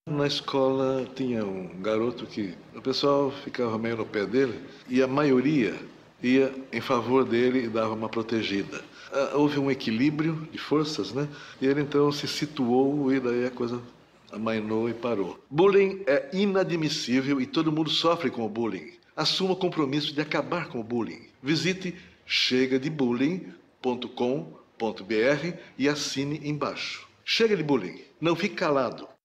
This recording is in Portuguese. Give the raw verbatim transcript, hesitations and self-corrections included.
Na escola tinha um garoto que o pessoal ficava meio no pé dele e a maioria ia em favor dele e dava uma protegida. Ah, houve um equilíbrio de forças, né? E ele então se situou e daí a coisa amainou e parou. Bullying é inadmissível e todo mundo sofre com o bullying. Assuma o compromisso de acabar com o bullying. Visite chega de bullying ponto com ponto br e assine embaixo. Chega de bullying. Não fique calado.